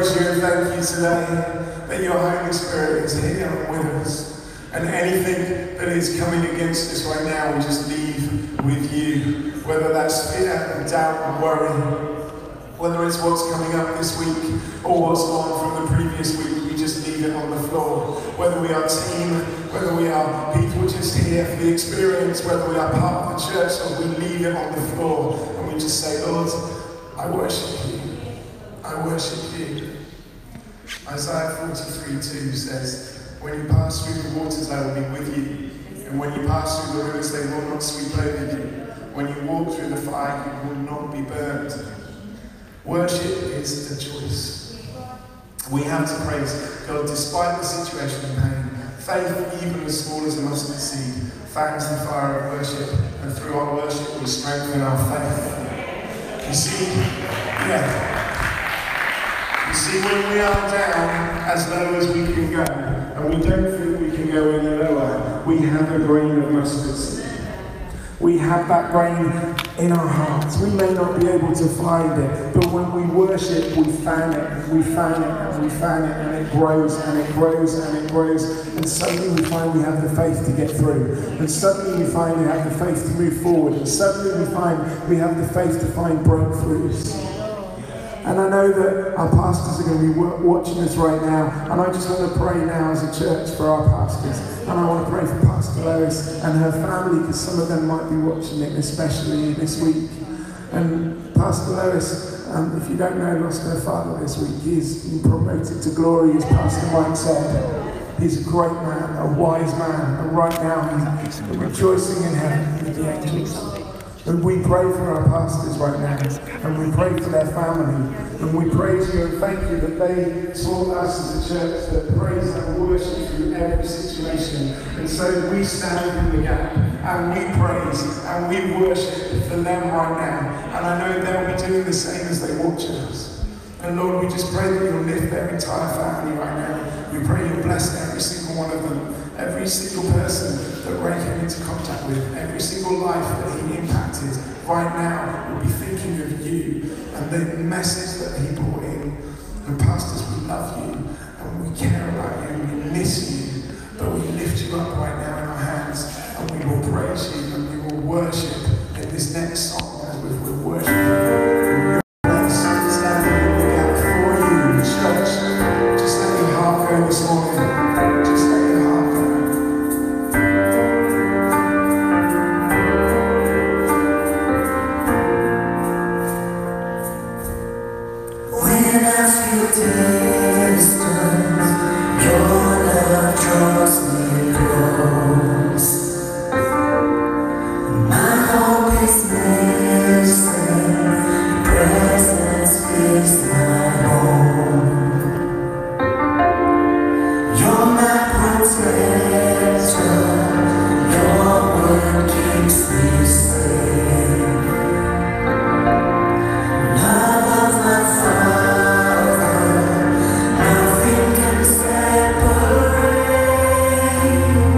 praise you and thank you today that your Holy Spirit is here with us. And anything that is coming against us right now, we just leave with you. Whether that's fear and doubt and worry, whether it's what's coming up this week or what's gone from the previous week, we just leave it on the floor. Whether we are team, whether we are people just here for the experience, whether we are part of the church, or we leave it on the floor and we just say, Lord, I worship you. I worship you. Isaiah 43:2 says, when you pass through the waters, I will be with you. And when you pass through the rivers, they will not sweep over you. When you walk through the fire, you will not be burned. Worship is a choice. We have to praise God despite the situation and pain. Faith, even as small as a mustard seed, fans the fire of worship, and through our worship we strengthen our faith. You see, You see, when we are down as low as we can go, and we don't think we can go any lower, we have a grain of mustard seed. We have that grain in our hearts. We may not be able to find it, but when we worship, we fan it, we fan it, and we fan it, and it grows, and it grows, and it grows, and suddenly we find we have the faith to get through, and suddenly we find we have the faith to move forward, and suddenly we find we have the faith to find breakthroughs. And I know that our pastors are going to be watching this right now, and I just want to pray now as a church for our pastors. And I want to pray for Pastor Lois and her family, because some of them might be watching it, especially this week. And Pastor Lois, if you don't know, lost her father this week. He's been promoted to glory, as Pastor Mike said. He's a great man, a wise man, and right now he's rejoicing in heaven with the angels. And we pray for our pastors right now, and we pray for their family, and we praise you and thank you that they taught us as a church that praise and worship through every situation. And so we stand in the gap, and we praise, and we worship for them right now. And I know they'll be doing the same as they watch us. And Lord, we just pray that you'll lift their entire family right now. We pray you'll bless every single one of them. Every single person that Ray came into contact with, every single life that he impacted right now will be thinking of you and the message that he brought in. And pastors, we love you and we care about you and we miss you, but we lift you up right now in our hands and we will praise you and we will worship in this next song as we're worshiping. Let's stand in the gap for you, church. Just let your heart go this morning. Just let your heart go. When I feel distant, your love draws me close. My hope is missing, your presence is my home. You're my protector, your word keeps me safe. Love of my Father, nothing can separate.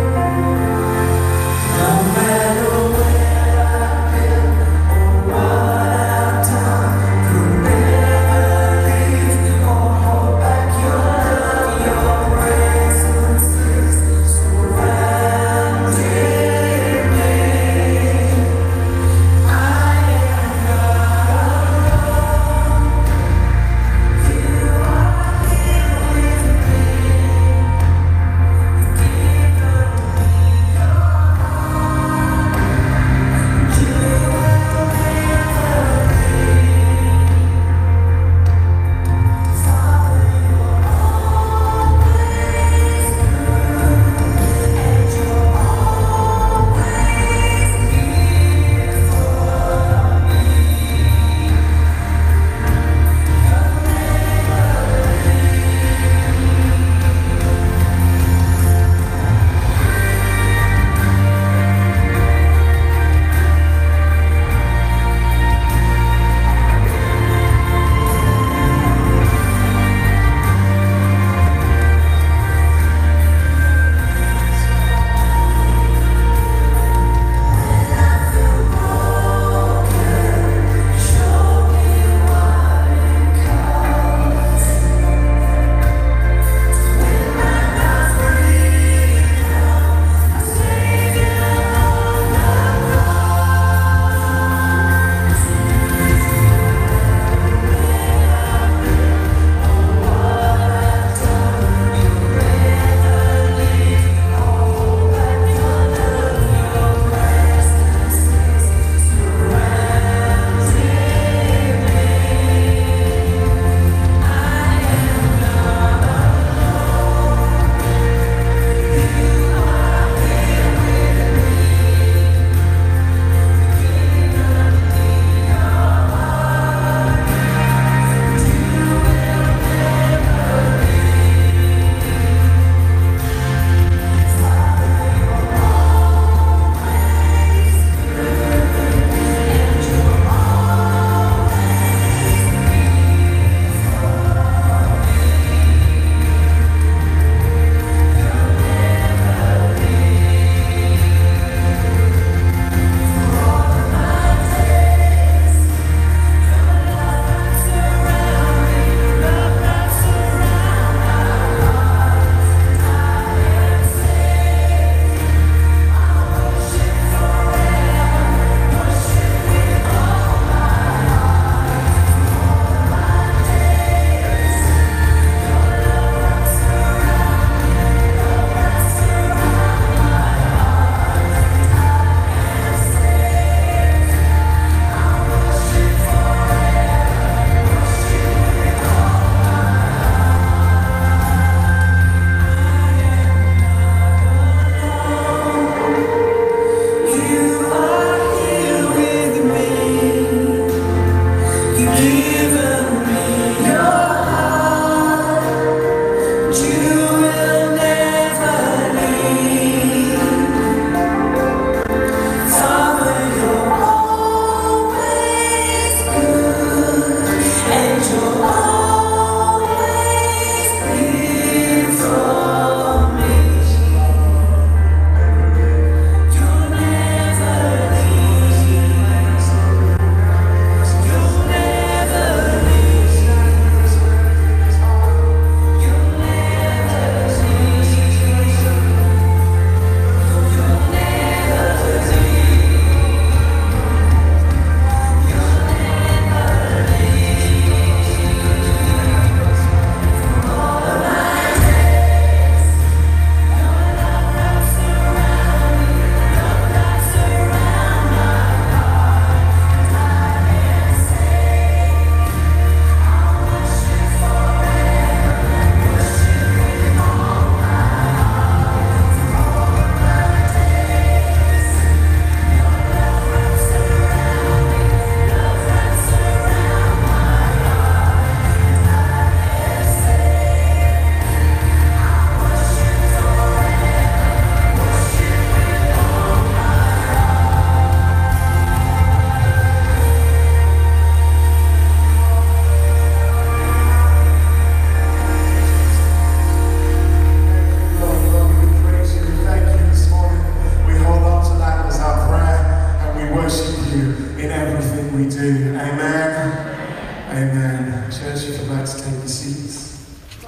take your seats.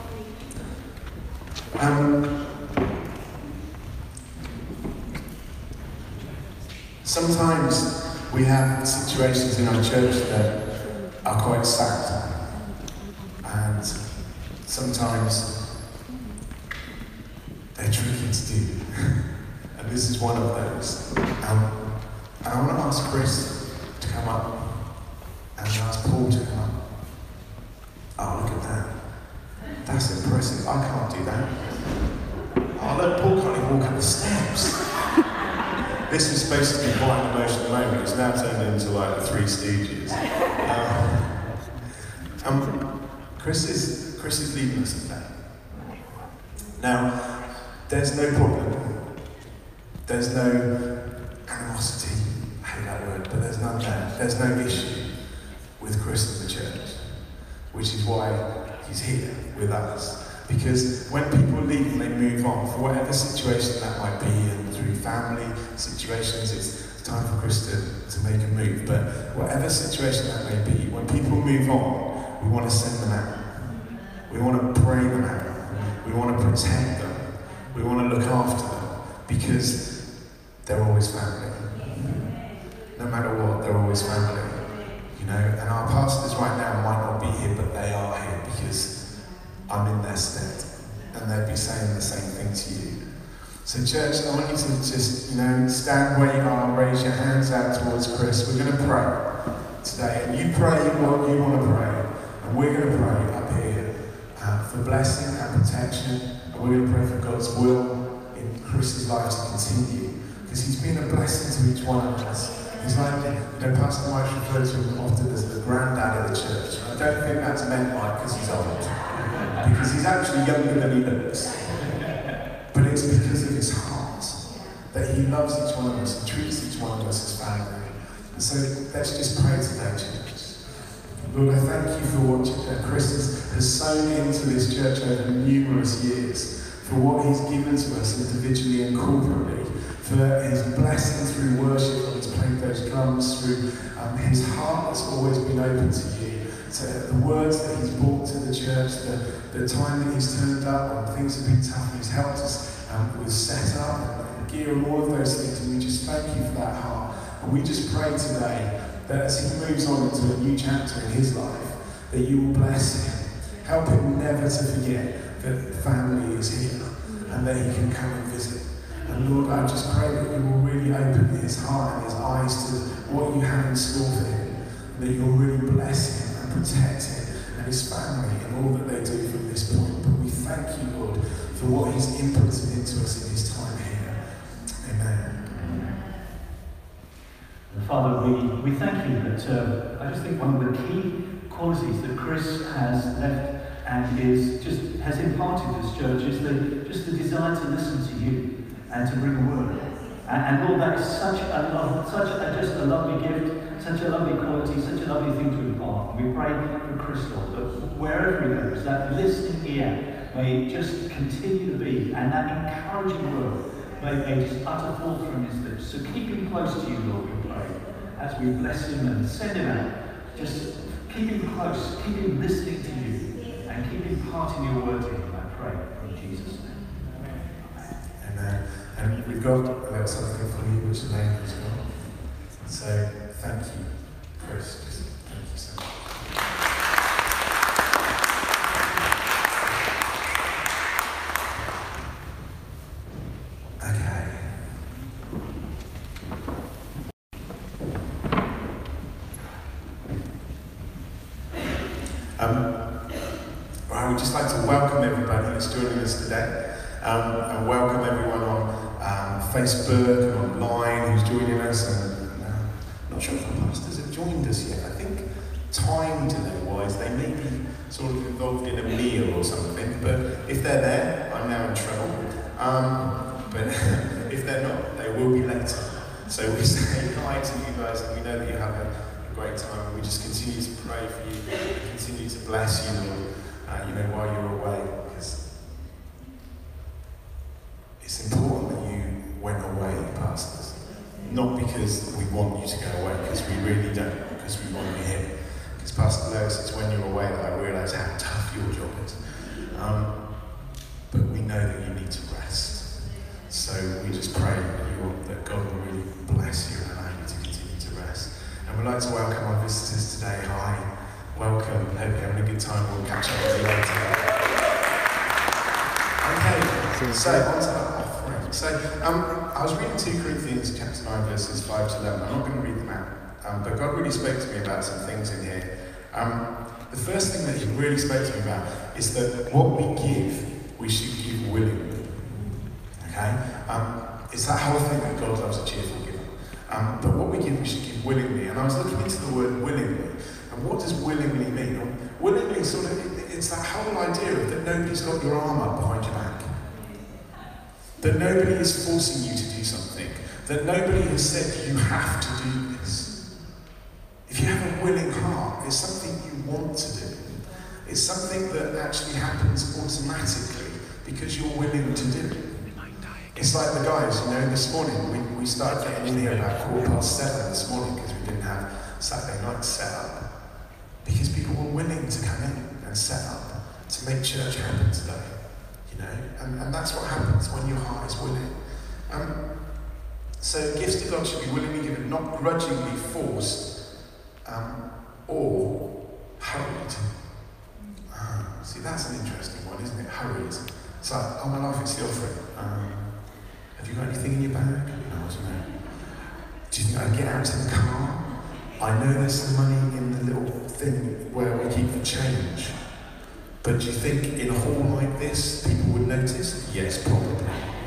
Sometimes we have situations in our church that are quite sad, and sometimes they're tricky to do, and this is one of those. And I want to ask Chris to come up, and ask Paul to come up. Oh, look at that. That's impressive. I can't do that. Oh, look, Paul can't even walk up the steps. This is supposed to be quite an emotional moment. It's now turned into like the Three Stooges. Chris is leading us in that. Now, there's no problem. There's no animosity. I hate that word, but there's none there. There's no issue with Chris and the church, which is why he's here with us. Because when people leave and they move on, for whatever situation that might be, and through family situations, it's time for Chris to make a move. But whatever situation that may be, when people move on, we want to send them out. We want to pray them out. We want to protect them. We want to look after them, because they're always family. No matter what, they're always family. You know, and our pastors right now might not be here, but they are here because I'm in their stead, and they'd be saying the same thing to you. So church, I want you to just, stand where you are, raise your hands out towards Chris. We're going to pray today, and you pray what you want to pray, and we're going to pray up here for blessing and protection, and we're going to pray for God's will in Chris's life to continue, because he's been a blessing to each one of us. He's like, Pastor Mike referred to him often as the granddad of the church. I don't think that's meant like because he's old, because he's actually younger than he looks. But it's because of his heart that he loves each one of us and treats each one of us as family. And so let's just pray today, church. Lord, I thank you for what Chris has sown into this church over numerous years, for what he's given to us individually and corporately, for his blessing through worship, when he's played those drums, through his heart that's always been open to you, to the words that he's brought to the church, the time that he's turned up when things have been tough, he's helped us with setup and gear and all of those things, and we just thank you for that heart. And we just pray today that as he moves on into a new chapter in his life, that you will bless him. Help him never to forget that family is here and that he can come and visit. And Lord, I just pray that you will really open his heart and his eyes to what you have in store for him, and that you'll really bless him and protect him and his family and all that they do from this point. But we thank you, Lord, for what he's inputted into us in his time here. Amen. Father, we thank you that I just think one of the key qualities that Chris has left and has imparted to this church is the desire to listen to you and to bring a word. And Lord, that is such a lovely gift, such a lovely quality, such a lovely thing to impart. We pray for Chris, Lord, that wherever he goes, that listening ear may just continue to be, and that encouraging word may just utter forth from his lips. So keep him close to you, Lord, we pray, as we bless him and send him out. Just keep him close, keep him listening to you, and keep imparting your word to him, I pray, in Jesus' name. And we've got a little something for you, which Elaine has got. So thank you, Chris. Just thank you so much. Okay. I would just like to welcome everybody that's joining us today, and welcome everyone on Facebook and online who's joining us. And I'm not sure if the pastors have joined us yet. I think time delay-wise, they may be sort of involved in a meal or something. But if they're there, I'm now in trouble. But if they're not, they will be later. So we say hi to you guys, and we know that you have a great time. And we just continue to pray for you, continue to bless you, Lord, while you're away, because it's important that you went away, pastors. Not because we want you to go away, because we really don't, because we want you here. Because Pastor Lewis, it's when you're away that I realise how tough your job is. But we know that you need to rest. So we just pray that God will really bless you and allow you to continue to rest. And we'd like to welcome our visitors today. Hi, welcome. Hope you're having a good time. We'll catch up with you later. Okay, so on to the offering. So I was reading 2 Corinthians chapter 9 verses 5 to 11. I'm not going to read them out, but God really spoke to me about some things in here. The first thing that he really spoke to me about is that what we give, we should give willingly. Okay? It's that whole thing that God loves a cheerful giver. But what we give, we should give willingly. And I was looking into the word willingly. And what does willingly mean? Willingly sort of, it's that whole idea of that nobody's got your arm up behind your back. That nobody is forcing you to do something. That nobody has said you have to do this. If you have a willing heart, it's something you want to do. It's something that actually happens automatically because you're willing to do it. It's like the guys, this morning, we started getting in here about 7:15 this morning because we didn't have Saturday night set up. Because people were willing to come in and set up to make church happen today. And that's what happens when your heart is willing. So gifts to God should be willingly given, not grudgingly forced or hurried. See, that's an interesting one, isn't it? Hurried. It's like, my life is the offering. Have you got anything in your bag? No, I don't know. Do you think I'd get out to the car? I know there's some money in the little thing where we keep the change. But do you think in a hall like this, people would notice? Yes, probably.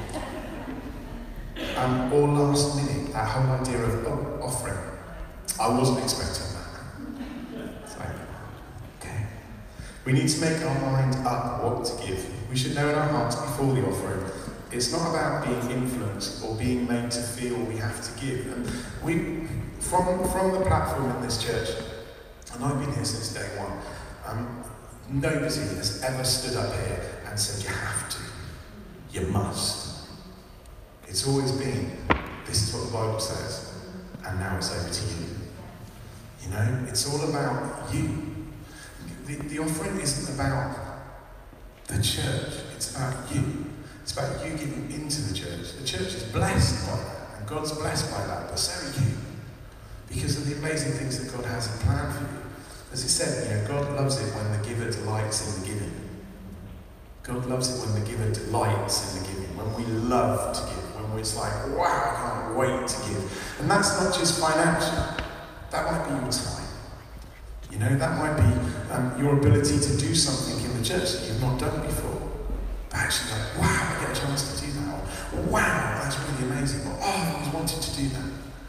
Or last minute, that whole idea of offering. I wasn't expecting that. So, okay. We need to make our mind up what to give. We should know in our hearts before the offering. It's not about being influenced or being made to feel we have to give. And we, from the platform in this church, and I've been here since day one, nobody has ever stood up here and said, you have to, you must. It's always been, this is what the Bible says, and now it's over to you. It's all about you. The offering isn't about the church, it's about you. It's about you giving into the church. The church is blessed by that, and God's blessed by that, but so are you. Because of the amazing things that God has in plan for you. As it said, God loves it when the giver delights in the giving. God loves it when the giver delights in the giving, when we love to give, when it's like, wow, I can't wait to give. And that's not just financial. That might be your time. That might be your ability to do something in the church that you've not done before. But actually like, wow, I get a chance to do that. Or, wow, that's really amazing. Or, I've always wanted to do that.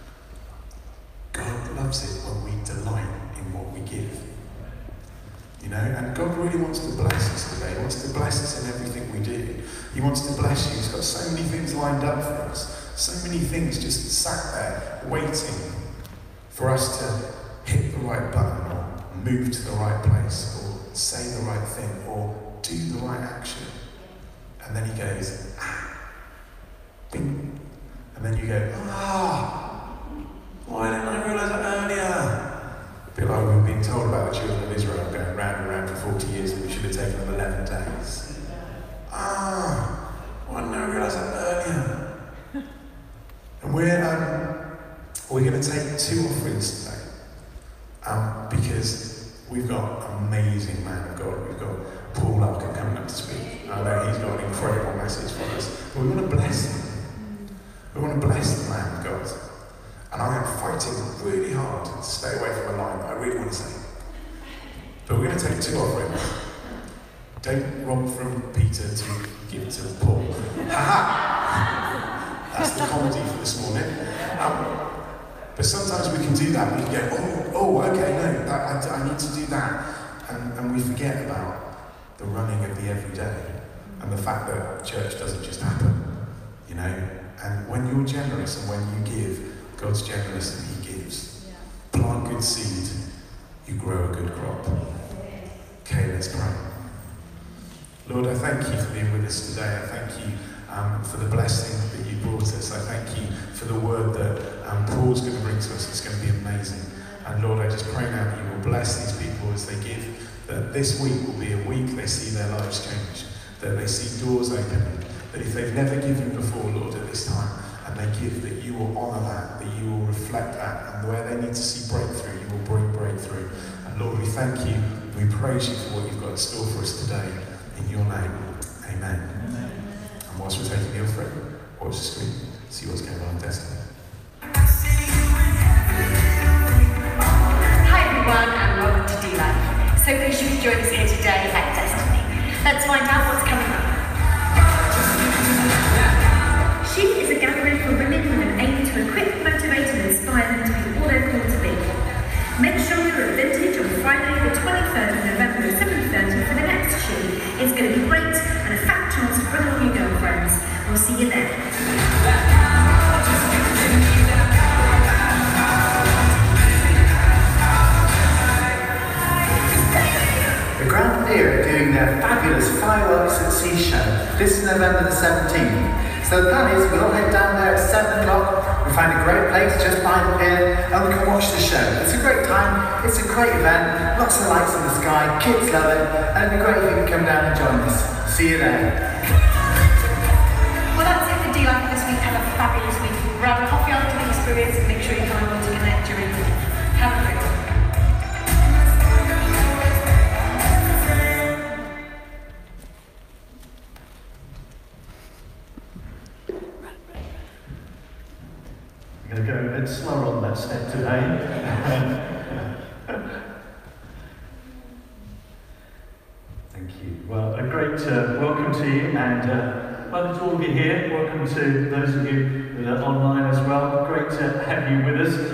God loves it when we delight in what we give. And God really wants to bless us today. He wants to bless us in everything we do. He wants to bless you. He's got so many things lined up for us. So many things just sat there waiting for us to hit the right button or move to the right place or say the right thing or do the right action. And then he goes, bing. And then you go, why didn't I realise that earlier? A bit like we've been told about the children of Israel going round and round for 40 years and we should have taken them 11 days. Why didn't I realise that earlier? And we're going to take 2 offerings today. Because we've got an amazing man of God. We've got Paul Larkin coming up to speak. I know he's got an incredible message for us. But we want to bless him. We want to bless the man of God. And I am fighting really hard to stay away from a line that I really want to say. But we're going to take 2 offerings. Don't rob from Peter to give to Paul. Ha-ha! That's the comedy for this morning. But sometimes we can do that. We can go, okay, no, I need to do that. And we forget about the running of the everyday and the fact that church doesn't just happen, And when you're generous and when you give, God's generous and He gives. Plant good seed, you grow a good crop. Okay, let's pray. Lord, I thank you for being with us today. I thank you for the blessing that you brought us. I thank you for the word that Paul's going to bring to us. It's going to be amazing. And Lord, I just pray now that you will bless these people as they give, that this week will be a week they see their lives change, that they see doors opening, that if they've never given before, Lord, at this time, and they give, that you will honour that you will reflect that, and where they need to see breakthrough, you will bring breakthrough. And Lord, we thank you, we praise you for what you've got in store for us today. In your name, amen. And whilst we're taking the offering, watch the screen, see what's going on in Destiny. Hi everyone, and welcome to D-Life. So pleased you could join us here today at Destiny. Let's find out what's coming up. She is a gathering for women with an aim to equip, motivate and inspire them to be all they're called to be. Make sure you're at Vintage on Friday the 23rd of November at 7:30 for the next She. It's going to be great and a fat chance to bring all your girlfriends. We'll see you there. The Grand Pier are doing their fabulous fireworks at sea show this November the 17th. So the plan is we'll all head down there at 7 o'clock. We find a great place just behind the pier and we can watch the show. It's a great time, it's a great event, lots of lights in the sky, kids love it, and it'd be great if you can come down and join us. See you there. Well, that's it for D-Life this week. Have a fabulous week. Grab a coffee after the experience and make sure you find one to connect during the week. Have a great one. I'm going to go a bit slower on that step today. Thank you. Well, a great welcome to you, and welcome to all of you here. Welcome to those of you that are online as well. Great to have you with us.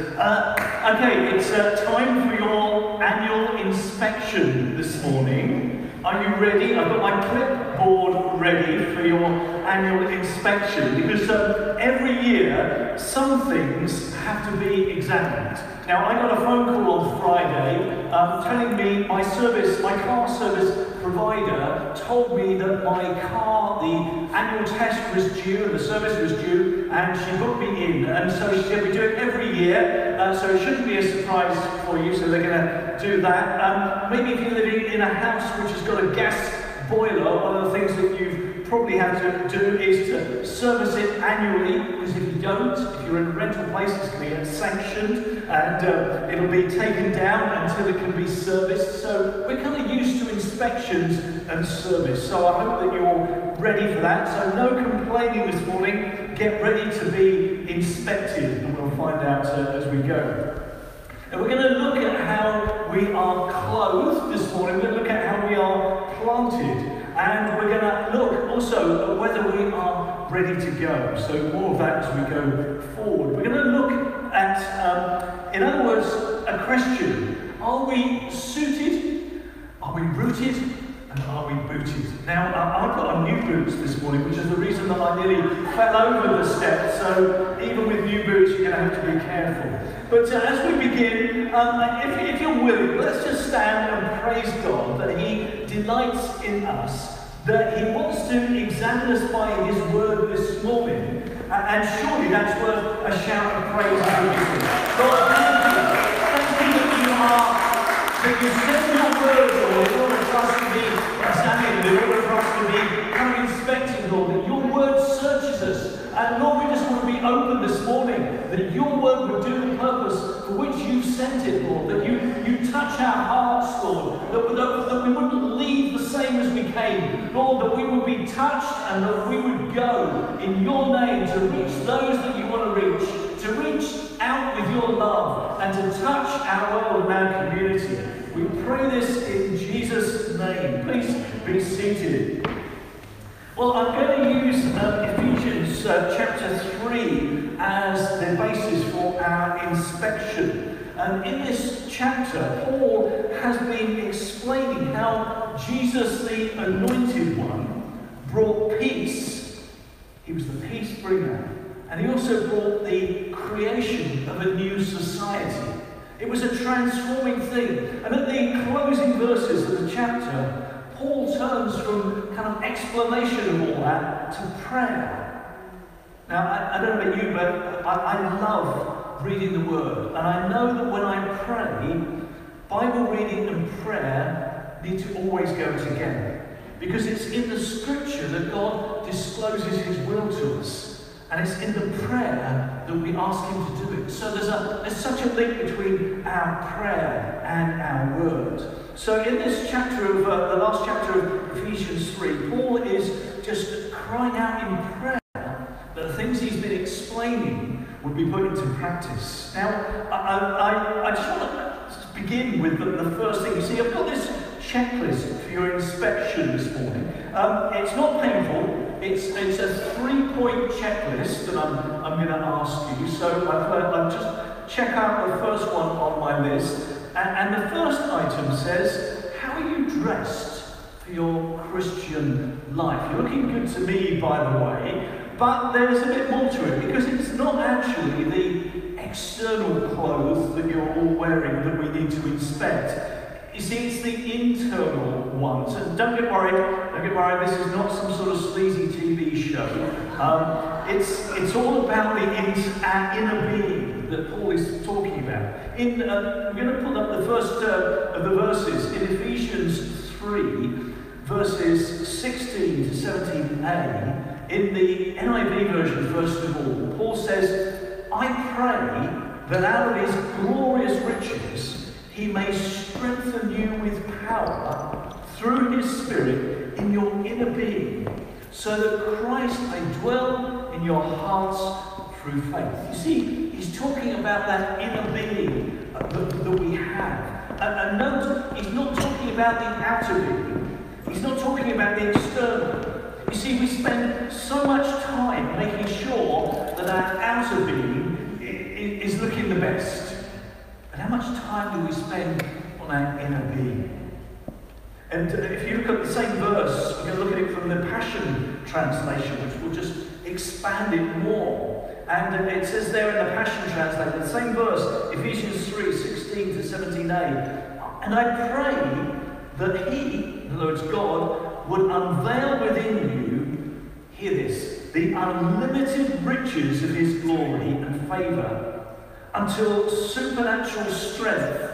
Okay, it's time for your annual inspection this morning. Are you ready? I've got my clipboard ready for your annual inspection because every year some things have to be examined. Now, I got a phone call on Friday telling me my car service provider told me that my car, the annual test was due and the service was due, and she booked me in. And so she said we do it every year, so it shouldn't be a surprise for you, so they're going to do that. Maybe if you're living in a house which has got a gas boiler, one of the things that you probably have to do is to service it annually, because if you don't, if you're in a rental place, it's going to get sanctioned and it'll be taken down until it can be serviced. So we're kind of used to inspections and service. So I hope that you're ready for that. So no complaining this morning. Get ready to be inspected, and we'll find out as we go. And we're going to look at how we are clothed this morning. We're going to look at how we are planted. And we're going to look also at whether we are ready to go. So more of that as we go forward. We're going to look at, in other words, a question. Are we suited? Are we rooted? And are we booted? Now, I've got on new boots this morning, which is the reason that I nearly fell over the steps. So even with new boots, you're going to have to be careful. But as we begin, if you're willing, let's just stand and praise God that He delights in us, that He wants to examine us by His word this morning, and surely that's worth a shout of praise and giving. God, thank you that you send your word, Lord, in order for us to be examined, in order for us to be inspected, Lord, that your word searches us. And Lord, we just want to be open this morning, that your word would do the purpose for which you've sent it, Lord, that you touch our hearts, Lord, that we wouldn't leave the same as we came, Lord, that we would be touched and that we would go in your name to reach those that you want to reach out with your love and to touch our world and our community. We pray this in Jesus' name. Please be seated. Well, I'm going to use Ephesians chapter 3 as the basis for our inspection. And in this chapter, Paul has been explaining how Jesus, the Anointed One, brought peace. He was the peace bringer. And he also brought the creation of a new society. It was a transforming thing. And at the closing verses of the chapter, Paul turns from kind of explanation of all that to prayer. Now, I don't know about you, but I love reading the Word. And I know that when I pray, Bible reading and prayer need to always go together. Because it's in the Scripture that God discloses His will to us. And it's in the prayer that we ask Him to do it. So there's such a link between our prayer and our Word. So in this chapter of, the last chapter of Ephesians 3, Paul is just crying out in prayer that the things he's been explaining would be put into practice. Now, I just want to begin with the first thing. You see, I've got this checklist for your inspection this morning. It's not painful. It's a 3-point checklist that I'm going to ask you. So I'll just check out the first one on my list. And the first item says, how are you dressed for your Christian life? You're looking good to me, by the way. But there's a bit more to it, because it's not actually the external clothes that you're all wearing that we need to inspect. You see, it's the internal ones. And don't get worried, this is not some sort of sleazy TV show. It's all about our inner being that Paul is talking about. We're going to pull up the first of the verses in Ephesians 3, verses 16 to 17a. In the NIV version, first of all, Paul says, I pray that out of his glorious riches he may strengthen you with power through his Spirit in your inner being, so that Christ may dwell in your hearts through faith. You see, he's talking about that inner being that we have. And note, he's not talking about the outer being. He's not talking about the external. You see, we spend so much time making sure that our outer being is looking the best. But how much time do we spend on our inner being? And if you look at the same verse, we're going to look at it from the Passion Translation, which will just expand it more. And it says there in the Passion Translation, the same verse, Ephesians 3, 16 to 17a. And I pray that He, in other words, God, would unveil within you, hear this, the unlimited riches of His glory and favour, until supernatural strength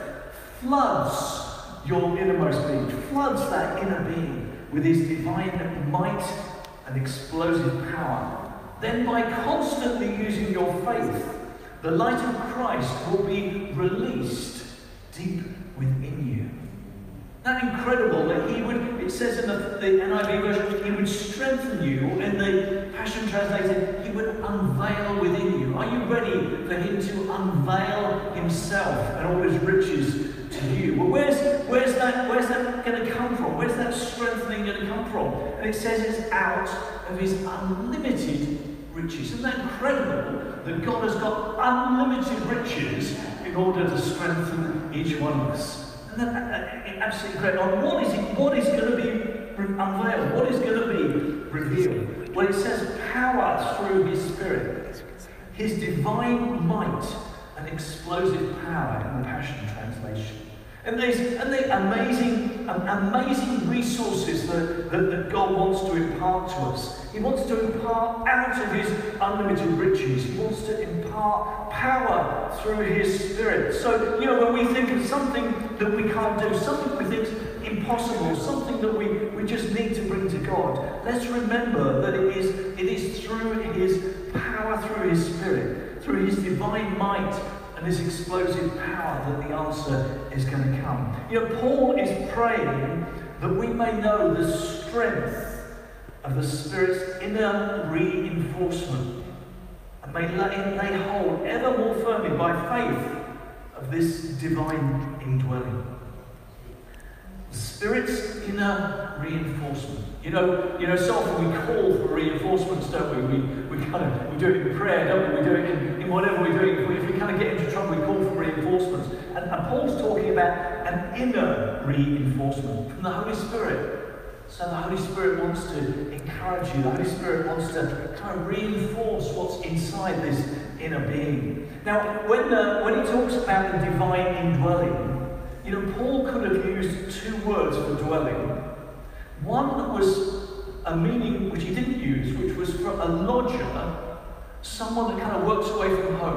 floods your innermost being, floods that inner being with His divine might and explosive power. Then by constantly using your faith, the light of Christ will be released deep within you. Isn't that incredible that He would, it says in the NIV version, He would strengthen you, or in the Passion Translation, He would unveil within you. Are you ready for Him to unveil Himself and all His riches to you? Well, where's that going to come from? Where's that strengthening going to come from? And it says it's out of His unlimited riches. Isn't that incredible that God has got unlimited riches in order to strengthen each one of us? And that absolutely incredible. What is going to be unveiled? What is going to be revealed? Well, it says power through His Spirit, His divine might and explosive power in the Passion Translation. And the amazing resources that God wants to impart to us. He wants to impart out of His unlimited riches. He wants to impart power through His Spirit. So, when we think of something that we can't do, something we think is impossible, something that we just need to bring to God, let's remember that it is through His power, through His Spirit, through His divine might and His explosive power that the answer is going to come. Paul is praying that we may know the strength of the Spirit's inner reinforcement and may lay hold ever more firmly by faith of this divine indwelling. The Spirit's inner reinforcement. So often we call for reinforcements, don't we? We do it in prayer, don't we? We do it in whatever we're doing. If we kind of get into trouble, we call for reinforcements. And Paul's talking about an inner reinforcement from the Holy Spirit. So the Holy Spirit wants to encourage you. The Holy Spirit wants to kind of reinforce what's inside this inner being. Now, when he talks about the divine indwelling, Paul could have used two words for dwelling. One was a meaning which he didn't use, which was for a lodger, someone that kind of works away from home,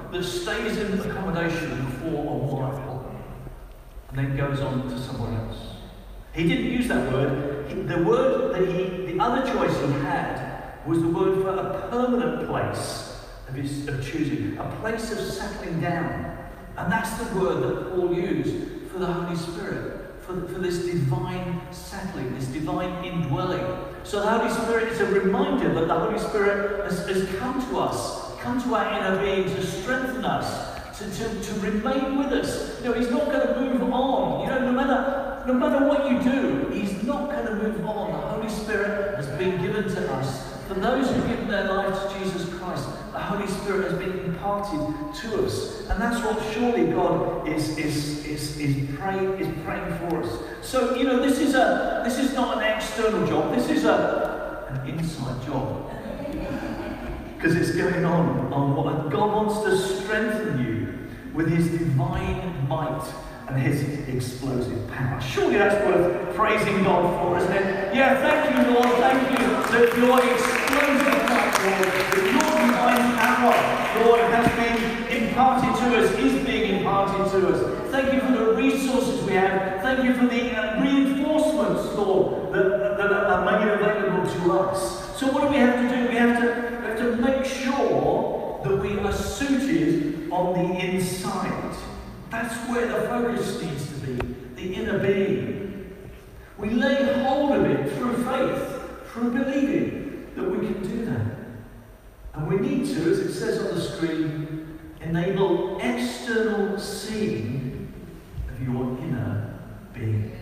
that stays in accommodation for a while and then goes on to somewhere else. He didn't use that word. The other choice he had was the word for a permanent place of choosing, a place of settling down. And that's the word that Paul used for the Holy Spirit, for this divine settling, this divine indwelling. So the Holy Spirit is a reminder that the Holy Spirit has come to us, come to our inner being to strengthen us, to remain with us. He's not going to move on. No matter what you do, he's not going to move on. The Holy Spirit has been given to us. For those who give their life to Jesus Christ, the Holy Spirit has been imparted to us. And that's what surely God is praying for us. So, this is not an external job, this is an inside job. Because it's going on what God wants to strengthen you with his divine might and his explosive power. Surely that's worth praising God for, isn't it? Yeah, thank you, Lord. Thank you that your explosive power, that your divine power, Lord, has been imparted to us, is being imparted to us. Thank you for the resources we have. Thank you for the reinforcements, Lord, that are made available to us. So what do we have to do? We have to make sure that we are suited on the inside. That's where the focus needs to be, the inner being. We lay hold of it through faith, through believing that we can do that. And we need to, as it says on the screen, enable external seeing of your inner being.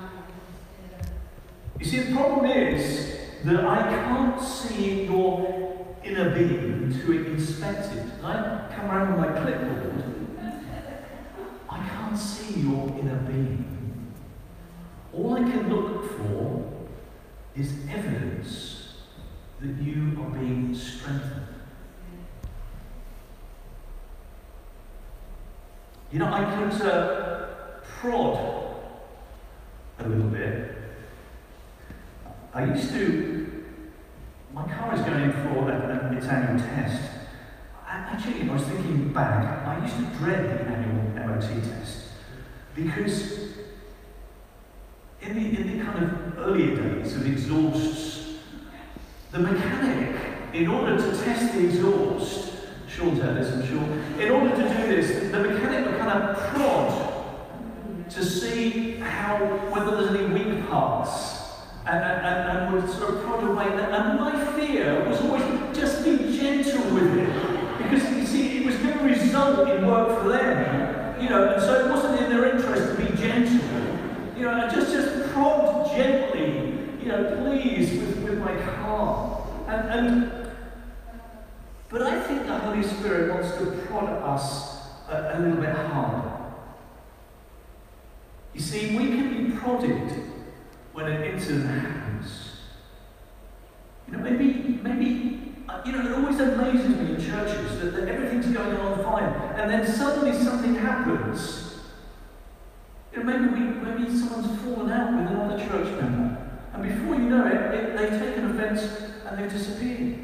You see, the problem is that I can't see your inner being to inspect it. I come around with my clipboard, I can't see your inner being. All I can look for is evidence that you are being strengthened. I could prod a little bit. My car is going in for its annual test. Actually, I was thinking back, I used to dread the annual MOT test because in the kind of earlier days of exhausts, the mechanic, in order to test the exhaust, Sean's heard this, I'm sure, in order to do this, the mechanic would kind of prod to see whether there's any weak parts. And would sort of prod away. And my fear was always just be gentle with it. Because, you see, it was going to result in work for them. And so it wasn't in their interest to be gentle. And just prod gently, please, with my car. But I think the Holy Spirit wants to prod us a little bit harder. You see, we can be prodded when an incident happens. Maybe it always amazes me in churches that everything's going on fine, and then suddenly something happens. Maybe someone's fallen out with another church member, and before you know it, they've taken offence and they've disappeared.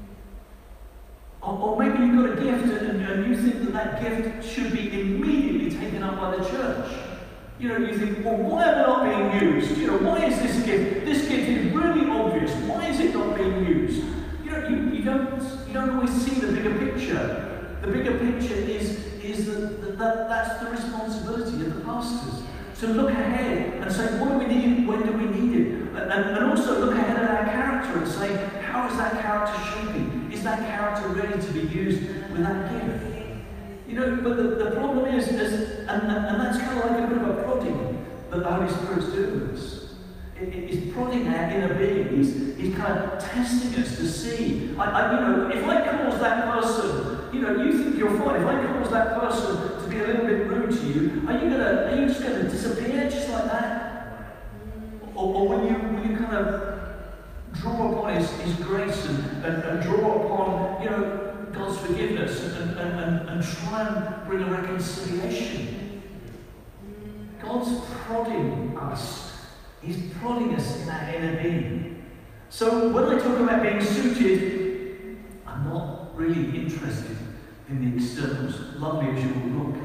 Or maybe you've got a gift and you think that gift should be immediately taken up by the church. You think, well, why am I not being used? Why is this gift? This gift is really obvious. Why is it not being used? You don't always see the bigger picture. The bigger picture is that's the responsibility of the pastors. To look ahead and say, what do we need? When do we need it? And also look ahead at our character and say, how is that character shaping? Is that character ready to be used with that gift? But the problem is and that's kind of like a bit of a prodding that the Holy Spirit's doing with us. He's prodding our inner being. He's kind of testing us to see. If I cause that person, you think you're fine. If I cause that person to be a little bit rude to you, are you just going to disappear just like that? Or will you kind of draw upon His grace and draw upon, God's forgiveness and try and bring a reconciliation? God's prodding us. He's prodding us in our inner being. So when I talk about being suited, I'm not really interested in the externals, lovely as you will look.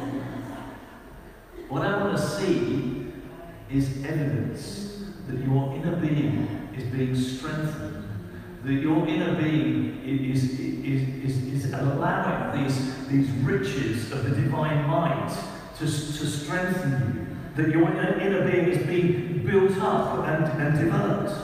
What I want to see is evidence that your inner being is being strengthened, that your inner being is allowing these riches of the divine might to strengthen you, that your inner being is being built up and developed.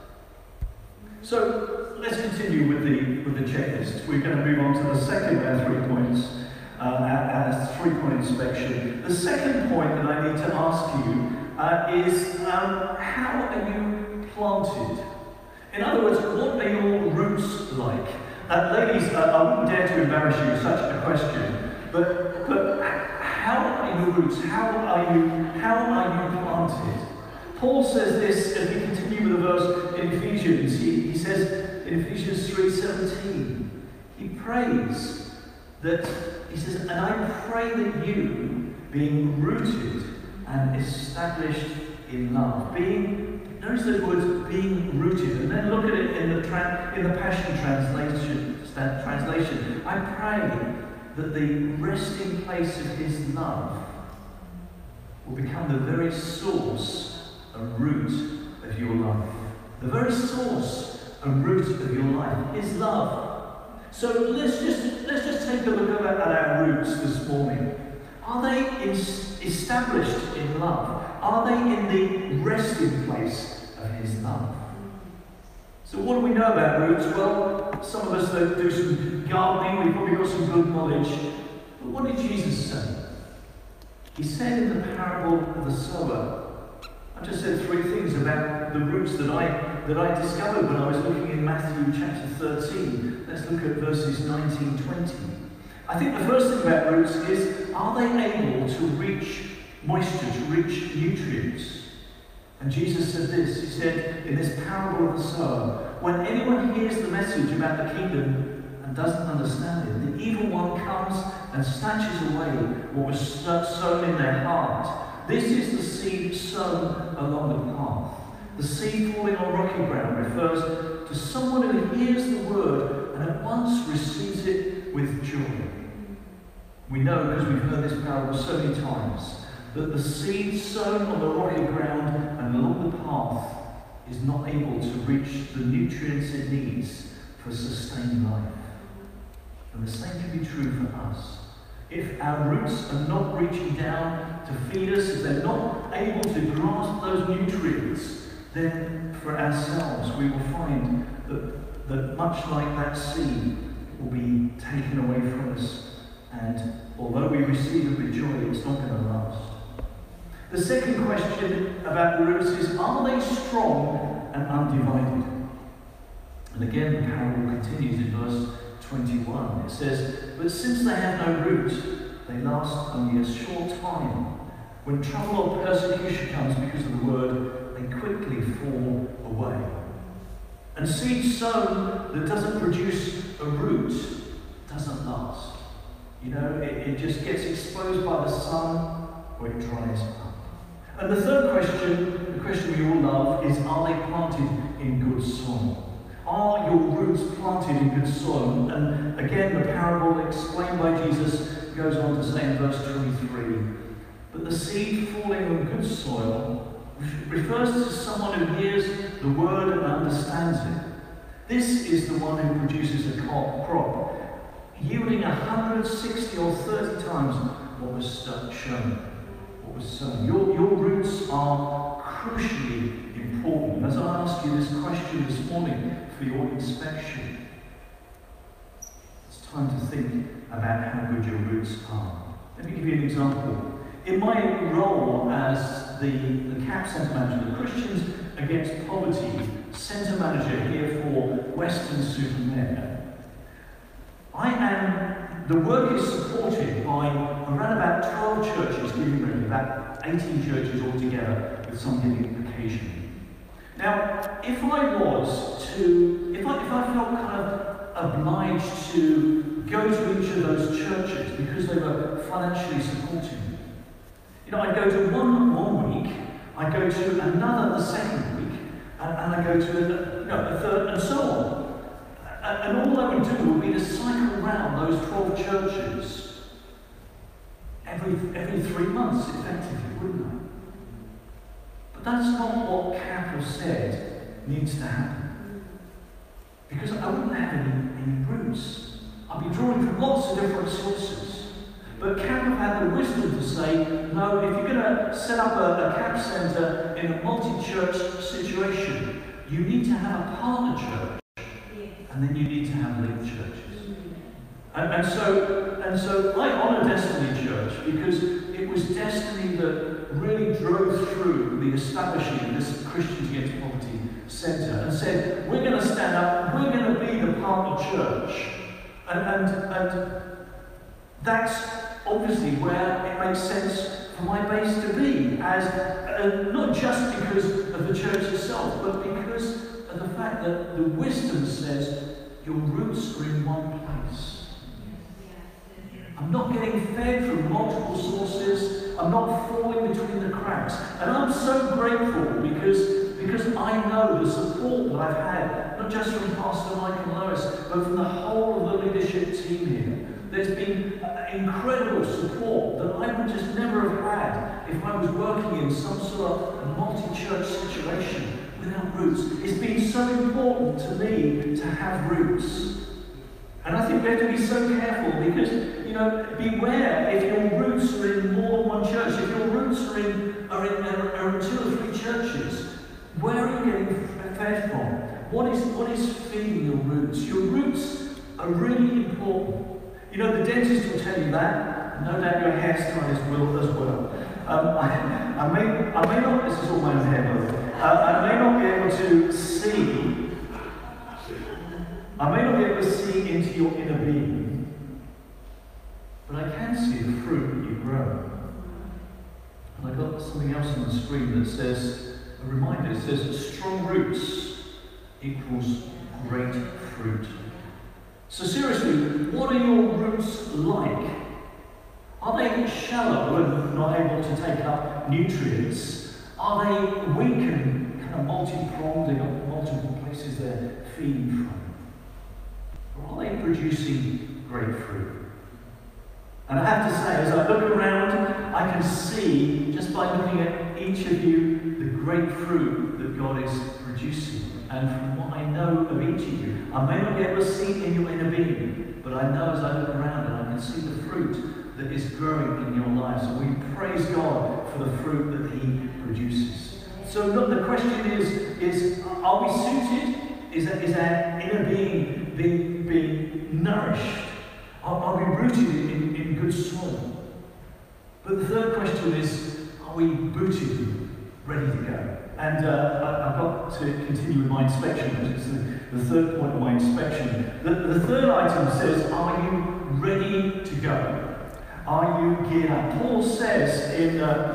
So let's continue with the checklist. We're going to move on to the second of our 3 points, our 3-point inspection. The second point that I need to ask you is how are you planted? In other words, what are your roots like? Ladies, I wouldn't dare to embarrass you with such a question, but how are your roots? How are you planted? Paul says this, as we continue with the verse in Ephesians. He says in Ephesians 3:17, he prays that, he says, and I pray that you, being rooted and established in love, notice those words, being rooted, and then look at it in the Passion translation. I pray that the resting place of his love will become the very source and root of your life. The very source and root of your life, his love. So let's just take a look at our roots this morning. Are they established in love? Are they in the resting place of his love? So what do we know about roots? Well, some of us do some gardening, we've probably got some good knowledge. But what did Jesus say? He said in the parable of the sower, I just said 3 things about the roots that I discovered when I was looking in Matthew chapter 13. Let's look at verses 19-20. I think the first thing about roots is, are they able to reach moisture, to reach nutrients? And Jesus said this, he said in this parable of the sower, when anyone hears the message about the kingdom and doesn't understand it, the evil one comes and snatches away what was sown in their heart. This is the seed sown along the path. The seed falling on rocky ground refers to someone who hears the word and at once receives it with joy. We know, because we've heard this parable so many times, that the seed sown on the rocky ground and along the path is not able to reach the nutrients it needs for sustained life. And the same can be true for us. If our roots are not reaching down to feed us, if they're not able to grasp those nutrients, then for ourselves we will find that much like that seed will be taken away from us, and although we receive it with joy, it's not going to last. The second question about the roots is, are they strong and undivided? And again, the parable continues in verse 21. It says, but since they have no root, they last only a short time. When trouble or persecution comes because of the word, they quickly fall away. And seed sown that doesn't produce a root doesn't last. You know, it just gets exposed by the sun or it dries up. And the third question, the question we all love, is, are they planted in good soil? Are your roots planted in good soil? And again, the parable explained by Jesus goes on to say in verse 23, but the seed falling on good soil refers to someone who hears the word and understands it. This is the one who produces a crop, yielding 160 or 30 times what was sown. Your roots are crucially important. As I ask you this question this morning for your inspection, it's time to think about how good your roots are. Let me give you an example. In my role as the CAP Centre Manager, the Christians Against Poverty Centre Manager here for Weston-super-Mare, the work is supported by around about 12 churches giving regularly, about 18 churches altogether, with some giving occasionally. Now, if I felt kind of obliged to go to each of those churches because they were financially supporting me, you know, I'd go to one week, I'd go to another the second week, and I go to a third, and so on. And all they would do would be to cycle around those 12 churches every 3 months, effectively, wouldn't they? But that's not what CAP has said needs to happen. Because I wouldn't have any roots. I'd be drawing from lots of different sources. But CAP have had the wisdom to say, no, if you're going to set up a CAP centre in a multi-church situation, you need to have a partner church, and then you need to have link churches. And so I honour Destiny Church because it was Destiny that really drove through the establishing of this Christians Against Poverty Centre and said, we're going to stand up, we're going to be the partner church. And that's obviously where it makes sense for my base to be, as not just because of the church itself, but because of the fact that the wisdom says your roots are in one place. I'm not getting fed from multiple sources. I'm not falling between the cracks. And I'm so grateful because I know the support that I've had, not just from Pastor Mike and Lois, but from the whole of the leadership team here. There's been incredible support that I would just never have had if I was working in some sort of multi-church situation without roots. It's been so important to me to have roots. And I think we have to be so careful because, beware if your roots are in more than one church, if your roots are in 2 or 3 churches, where are you getting fed from? What is feeding your roots? Your roots are really important. The dentist will tell you that. No doubt your hairstylist will as well. I may not, this is all my own hair, by the way. I may not be able to see into your inner being, but I can see the fruit that you grow. And I got something else on the screen that says, a reminder, it says, strong roots equals great fruit. So seriously, what are your roots like? Are they shallow and not able to take up nutrients? Are they weak and kind of multi-pronged, they've got multiple places they're feeding from? Or are they producing great fruit? And I have to say, as I look around, I can see, just by looking at each of you, the great fruit that God is producing. And from what I know of each of you, I may not be able to see it in your inner being, but I know as I look around and I can see the fruit that is growing in your lives. And we praise God for the fruit that He produces. So look, the question is are we suited? Is our inner being being nourished? Are we rooted in good soil? But the third question is, are we booted, ready to go? And I've got to continue with my inspection, because it's the third point of my inspection. The third item says, are you ready to go? Are you geared up? Paul says in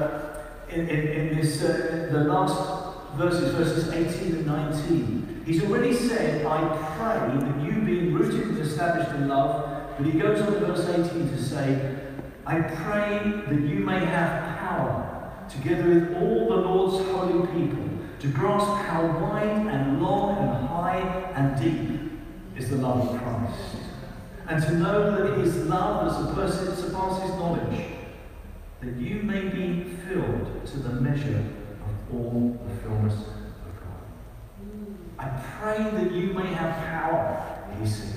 this, the last verses 18 and 19, he's already said, I pray that you being rooted and established in love, but he goes on to verse 18 to say, I pray that you may have power, together with all the Lord's holy people, to grasp how wide and long and high and deep is the love of Christ, and to know that His love that surpasses knowledge, that you may be filled to the measure of all the fullness of God. I pray that you may have power, he says.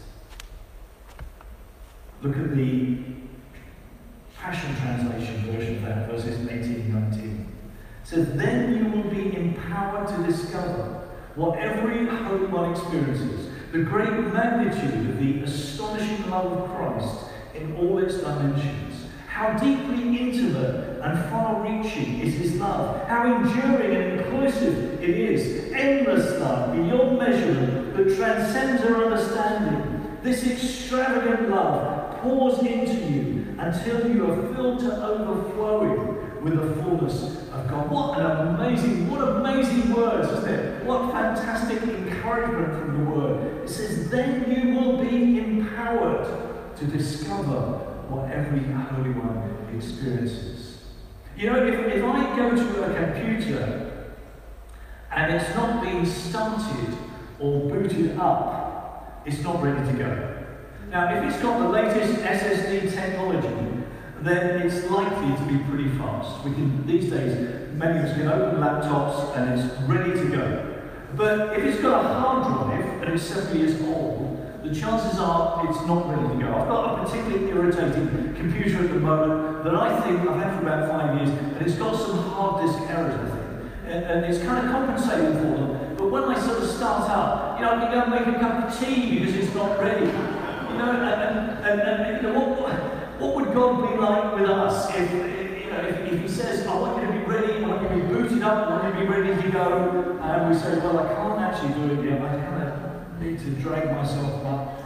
Look at the Passion Translation version of that, verses 18 and 19. It says, then you will be empowered to discover what every Holy One experiences, the great magnitude of the astonishing love of Christ in all its dimensions. How deeply intimate and far-reaching is His love. How enduring and inclusive it is. Endless love, beyond measure, that transcends our understanding. This extravagant love pours into you until you are filled to overflowing with the fullness of God. What amazing words, isn't it? What fantastic encouragement from the Word. It says, then you will be empowered to discover what every Holy One experiences. If I go to a computer and it's not being started or booted up, it's not ready to go. Now, if it's got the latest SSD technology, then it's likely to be pretty fast. These days, many of us can open laptops and it's ready to go. But if it's got a hard drive and it's 7 years old, the chances are it's not ready to go. I've got a particularly irritating computer at the moment that I think I've had for about 5 years, and it's got some hard disk errors, I think. And it's kind of compensating for them. But when I sort of start up, I can go and make a cup of tea because it's not ready. What would God be like with us if He says, I want you to be ready, I want you to be booted up, I want you to be ready to go, and we say, well, I can't actually do it yet, I kind of need to drag myself up.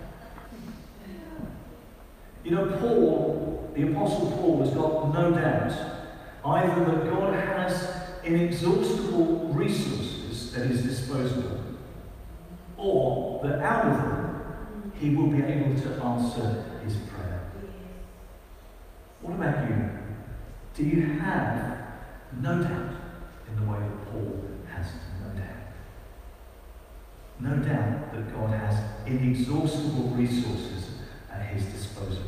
Paul, the Apostle Paul, has got no doubt either that God has inexhaustible resources at His disposal, or that out of them He will be able to answer His prayer. What about you? Do you have no doubt in the way that Paul has no doubt? No doubt that God has inexhaustible resources at His disposal.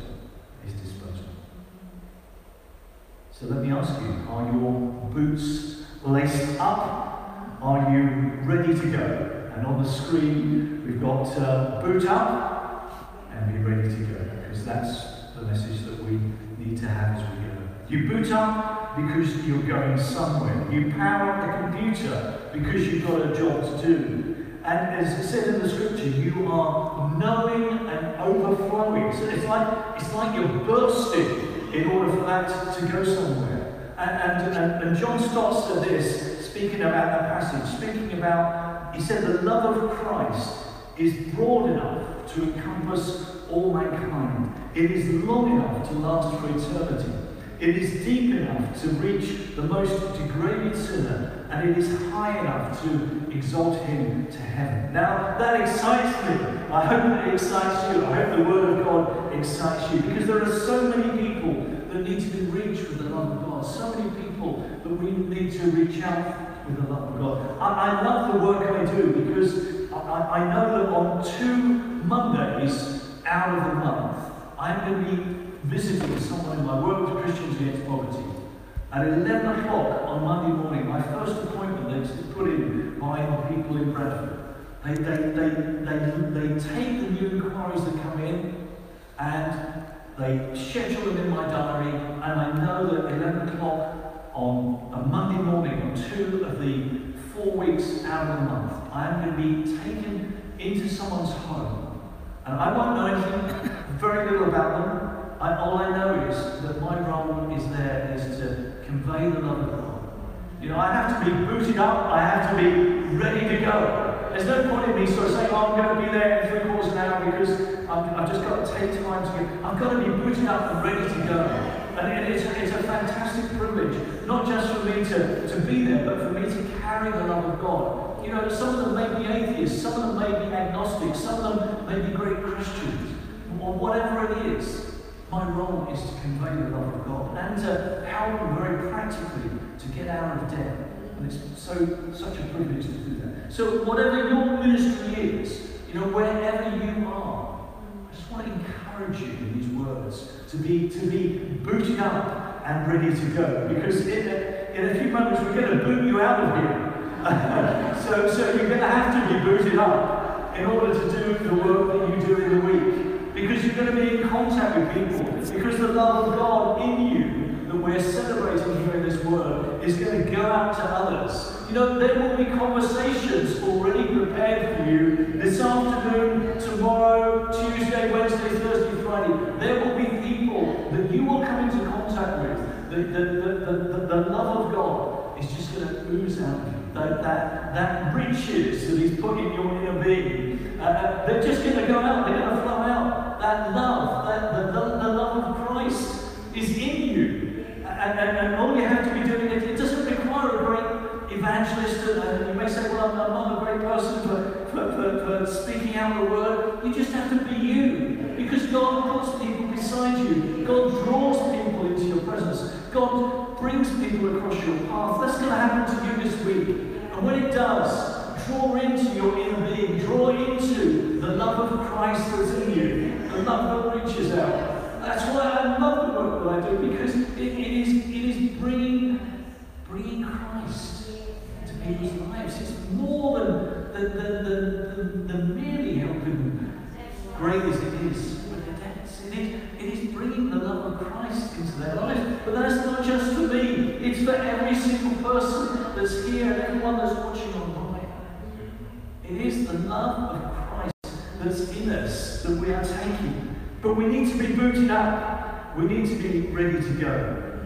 So let me ask you, are your boots laced up? Are you ready to go? And on the screen we've got boot up and be ready to go, because that's the message that we need to have as we go. You boot up because you're going somewhere. You power up the computer because you've got a job to do. And as it said in the scripture, you are knowing and overflowing. So it's like you're bursting in order for that to go somewhere. And John Stott said this, speaking about that passage, he said the love of Christ is broad enough to encompass all mankind. It is long enough to last for eternity. It is deep enough to reach the most degraded sinner, and it is high enough to exalt him to heaven. Now, that excites me. I hope it excites you. I hope the Word of God excites you, because there are so many people that need to be reached with the love of God. So many people that we need to reach out with the love of God. I love the work I do, because I know that on 2 Mondays out of the month, I'm going to be visiting someone in my work with Christians Against Poverty. At 11 o'clock on Monday morning, my first appointment that's put in by the people in Bradford. They take the new inquiries that come in and they schedule them in my diary, and I know that 11 o'clock on a Monday morning on 2 of the 4 weeks out of the month, I am going to be taken into someone's home. And I won't know anything, very little about them. All I know is that my role is to convey the love of God. I have to be booted up, I have to be ready to go. There's no point in me sort of saying, I'm going to be there in 3/4 of an hour because I've just got to take time to get. I've got to be booted up and ready to go. And it's a fantastic privilege, not just for me to be there, but for me to carry the love of God. Some of them may be atheists, some of them may be agnostics, some of them may be great Christians, or whatever it is. My role is to convey the love of God and to help them very practically to get out of debt. And it's such a privilege to do that. So whatever your ministry is, wherever you are, I just want to encourage you in these words to be booted up and ready to go. Because in a few moments we're going to boot you out of here. so you're going to have to be booted up in order to do the work that you do in the week. Because you're going to be in contact with people. Because the love of God in you that we're celebrating here in this word is going to go out to others. There will be conversations already prepared for you this afternoon, tomorrow, Tuesday, Wednesday, Thursday, Friday. There will be people that you will come into contact with. The love of God is just going to ooze out of you. That riches that He's put in your inner being, they're just going to go out, they're going to flow out. That love, the love of Christ is in you. And all you have to be doing, it doesn't require a great evangelist. You may say, well, I'm not a great person for speaking out the word. You just have to be you. Because God puts people beside you. God draws people into your presence. God brings people across your path. That's going to happen to you this week. And when it does, draw into your inner being, draw into the love love of Christ that's in you, the love that reaches out. That's why I love the work that I do, because it is bringing Christ into people's lives. It's more than merely helping them, great as it is with the debts. It is bringing the love of Christ into their lives. But that's not just for me. It's for every single person that's here and everyone that's watching online. It is the love of Christ that's in us that we are taking. But we need to be booted up. We need to be ready to go.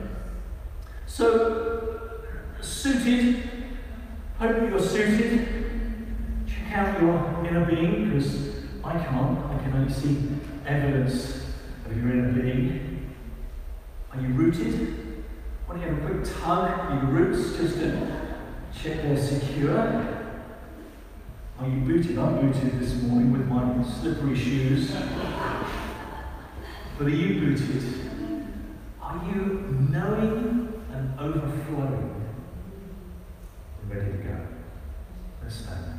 So, suited. Hope you're suited. Check out your inner being, because I can't. I can only see evidence of your inner being. Are you rooted? Want to have a quick tug at your roots just to check they're secure? Are you booted? I'm booted this morning with my slippery shoes. But are you booted? Are you knowing and overflowing and ready to go? Let's stand.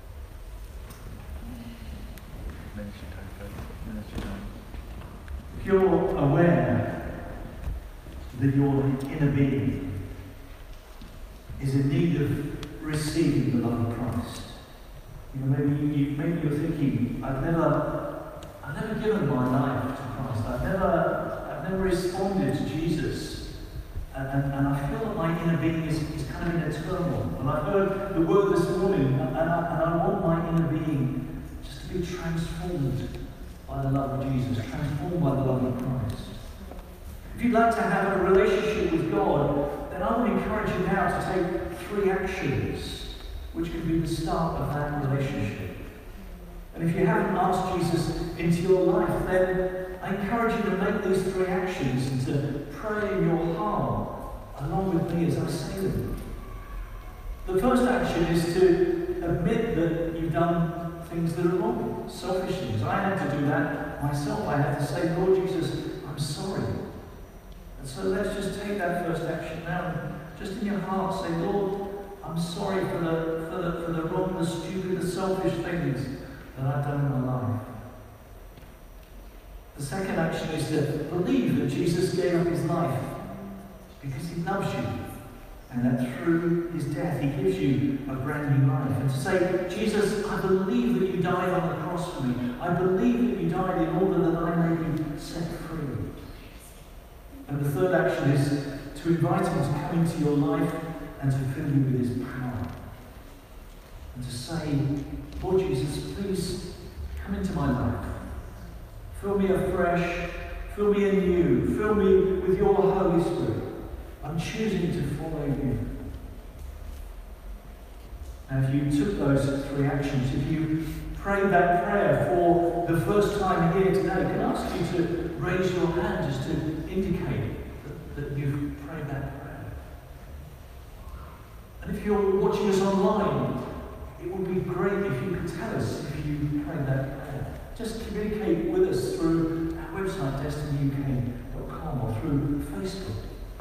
If you're aware that your inner being is in need of receiving the love of Christ, maybe you're thinking, I've never given my life to Christ. I've never responded to Jesus. And I feel that my inner being is kind of in a turmoil. And I've heard the word this morning, and I want my inner being just to be transformed by the love of Jesus, transformed by the love of Christ. If you'd like to have a relationship with God, then I would encourage you now to take 3 actions, which can be the start of that relationship. And if you haven't asked Jesus into your life, then I encourage you to make these 3 actions and to pray in your heart along with me as I say them. The first action is to admit that you've done things that are wrong, selfish things. I had to do that myself. I had to say, Lord Jesus, I'm sorry. And so let's just take that first action now and just in your heart say, Lord, I'm sorry for the wrong, the stupid, the selfish things that I've done in my life. The second action is to believe that Jesus gave up his life because he loves you, and that through his death he gives you a brand new life. And to say, Jesus, I believe that you died on the cross for me. I believe that you died in order that I may be set free. And the third action is to invite him to come into your life and to fill you with his power. And to say, Lord Jesus, please come into my life. Fill me afresh, fill me anew, fill me with your Holy Spirit. I'm choosing to follow you. And if you took those 3 actions, if you prayed that prayer for the first time here today, I can ask you to raise your hand just to indicate that you've prayed that prayer. And if you're watching us online, it would be great if you could tell us if you prayed that prayer. Just communicate with us through our website, destinyuk.com, or through Facebook.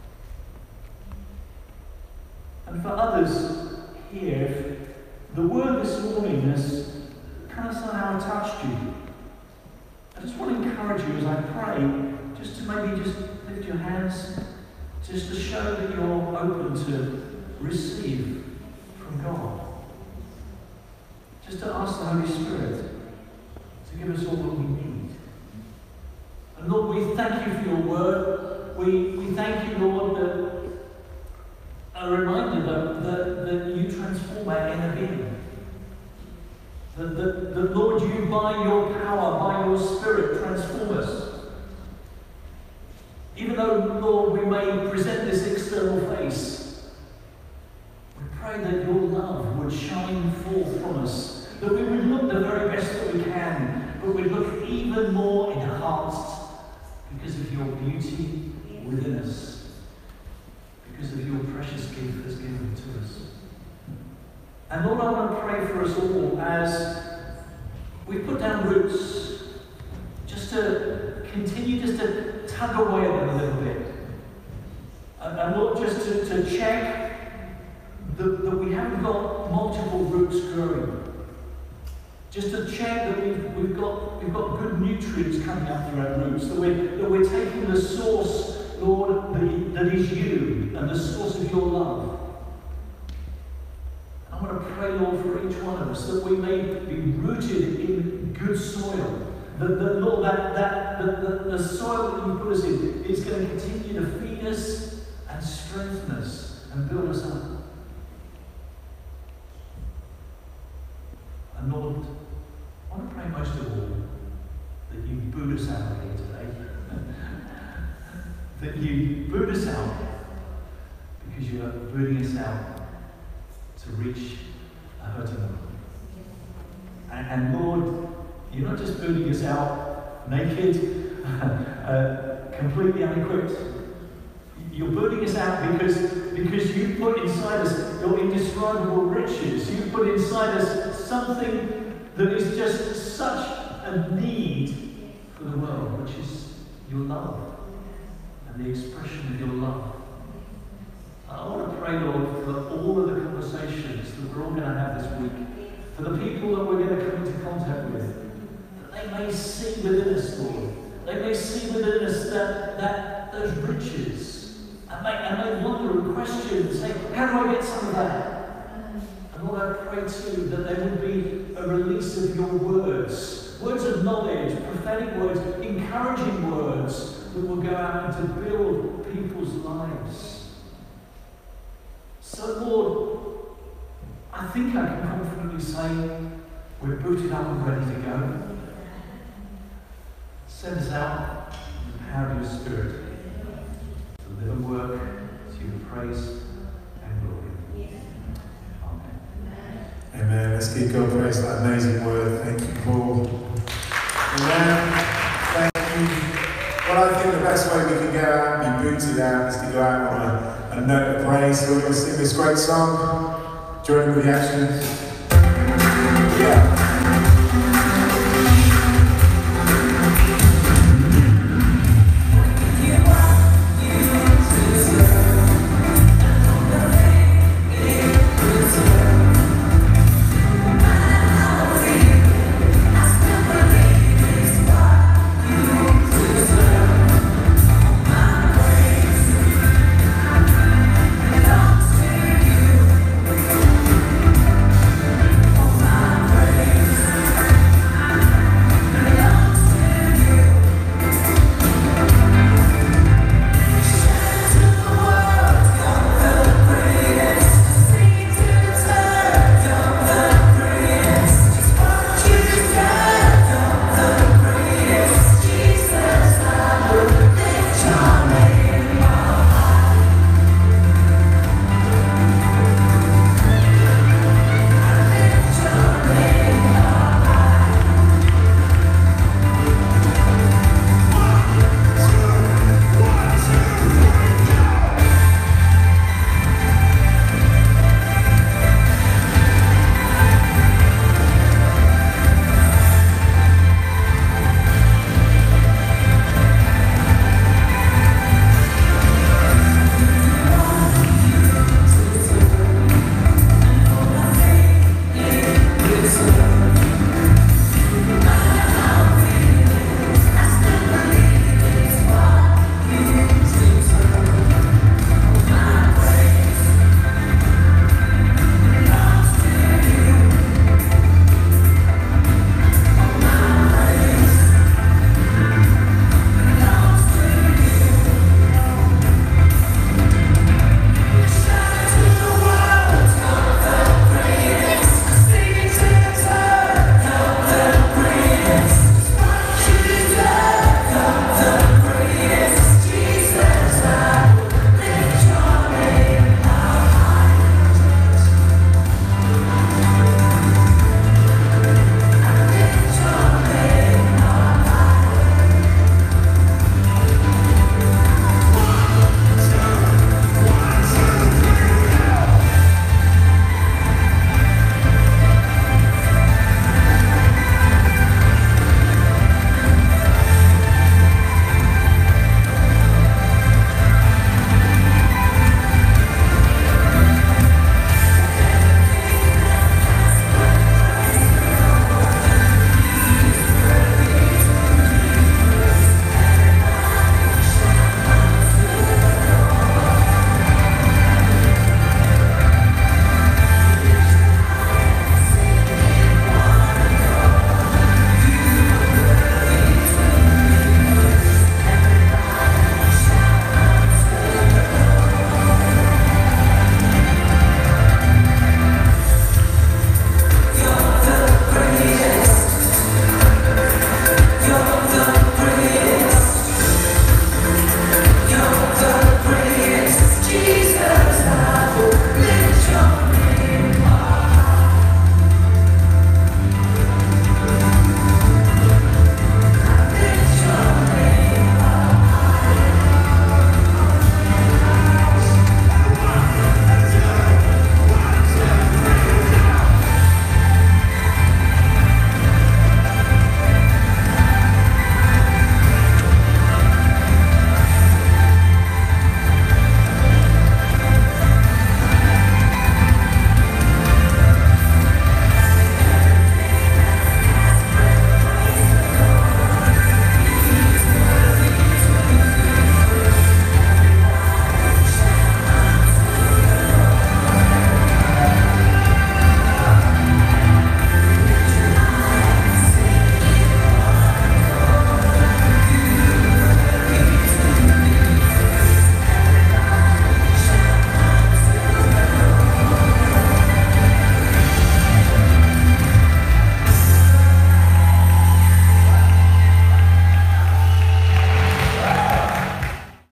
And for others here, if the word this morning has kind of somehow touched you, I just want to encourage you as I pray, just to maybe just lift your hands, just to show that you're open to receive from God. Just to ask the Holy Spirit to give us all that we need. And Lord, we thank you for your word. We thank you, Lord, that a reminder that you transform our inner being. That Lord, you by your power, by your Spirit, transform us. Even though, Lord, we may present this external face, we pray that your love would shine forth from us, that we would look the very best that we can, but we'd look even more enhanced because of your beauty within us, because of your precious gift that's given to us. And Lord, I want to pray for us all as we put down roots, just to continue just to tug away at them a little bit. And Lord, just to check that we haven't got multiple roots growing. Just to check that we've got good nutrients coming up through our roots, that we're taking the source, Lord, that is you, and the source of your love. I want to pray, Lord, for each one of us, that we may be rooted in good soil. That Lord, that the soil that you put us in is going to continue to feed us and strengthen us and build us up. And Lord, I want to pray most of all that you boot us out of here today. That you boot us out because you are booting us out to reach a hurting world. And Lord, you're not just booting us out naked, completely unequipped. You're booting us out because you put inside us your indescribable riches. You put inside us something that is just such a need for the world, which is your love and the expression of your love. I want to pray, Lord, for all of the conversations that we're all going to have this week, for the people that we're going to come into contact with, that they may see within us, Lord. They may see within us that those riches, and may wonder and question and say, how do I get some of that? And Lord, I pray too that there would be a release of your words, words of knowledge, prophetic words, encouraging words that will go out and to build people's lives. So Lord, I think I can confidently say we're booted up and ready to go. Send us out in the power of your Spirit to live and work to your praise and glory. Amen. Amen. Let's give God praise for that amazing word. Thank you, Paul. Amen. Thank you. Well, I think the best way we can go out and be booted out is to go out on a note of praise. So we're going to sing this great song. Join with the action.